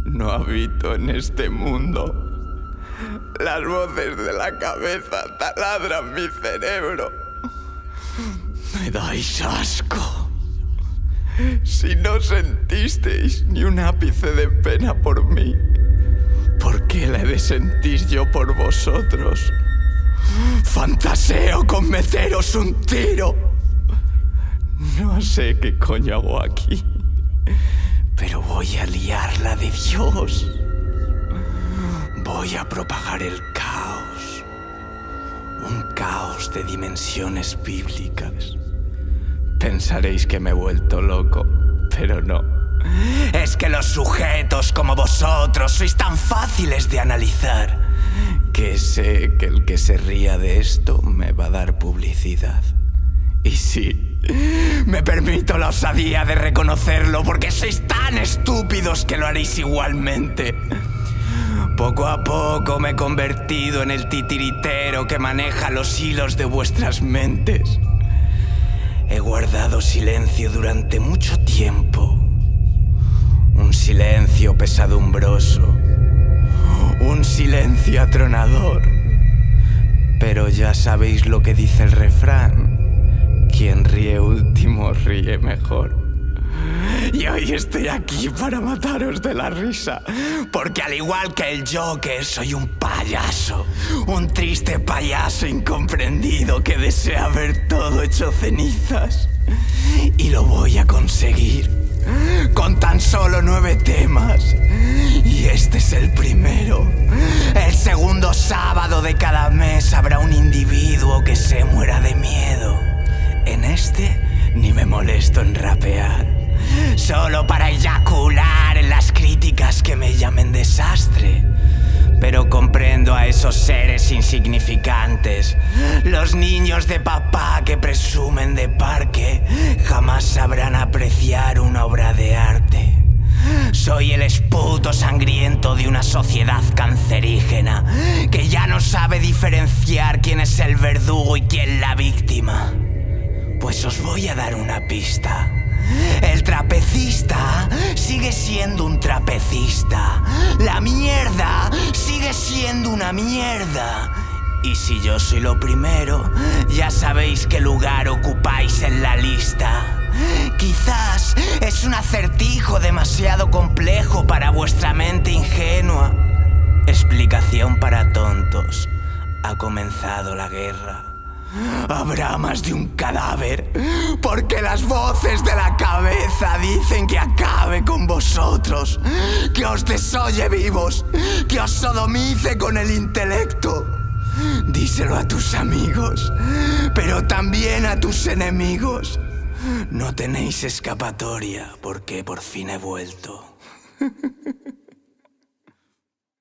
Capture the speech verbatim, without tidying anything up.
No habito en este mundo. Las voces de la cabeza taladran mi cerebro. Me dais asco. Si no sentisteis ni un ápice de pena por mí, ¿por qué la he de sentir yo por vosotros? Fantaseo con meteros un tiro. No sé qué coño hago aquí, pero voy a liarla de Dios. Voy a propagar el caos. Un caos de dimensiones bíblicas. Pensaréis que me he vuelto loco, pero no. Es que los sujetos como vosotros sois tan fáciles de analizar que sé que el que se ría de esto me va a dar publicidad. Y sí, me permito la osadía de reconocerlo porque sois tan estúpidos que lo haréis igualmente. Poco a poco me he convertido en el titiritero que maneja los hilos de vuestras mentes. He guardado silencio durante mucho tiempo. Un silencio pesadumbroso. Un silencio atronador. Pero ya sabéis lo que dice el refrán. Quien ríe último ríe mejor. Y hoy estoy aquí para mataros de la risa, porque al igual que el Joker soy un payaso, un triste payaso incomprendido que desea ver todo hecho cenizas. Y lo voy a conseguir con tan solo nueve temas. Y este es el primero. El segundo sábado de cada mes habrá un individuo que se muera de miedo. En este ni me molesto en rapear, solo para eyacular en las críticas que me llamen desastre. Pero comprendo a esos seres insignificantes, los niños de papá que presumen de parque, jamás sabrán apreciar una obra de arte. Soy el esputo sangriento de una sociedad cancerígena que ya no sabe diferenciar quién es el verdugo y quién la víctima. Pues os voy a dar una pista. El trapecista sigue siendo un trapecista. La mierda sigue siendo una mierda. Y si yo soy lo primero, ya sabéis qué lugar ocupáis en la lista. Quizás es un acertijo demasiado complejo para vuestra mente ingenua. Explicación para tontos. Ha comenzado la guerra. Habrá más de un cadáver, porque las voces de la cabeza dicen que acabe con vosotros, que os desoye vivos, que os sodomice con el intelecto. Díselo a tus amigos, pero también a tus enemigos. No tenéis escapatoria, porque por fin he vuelto.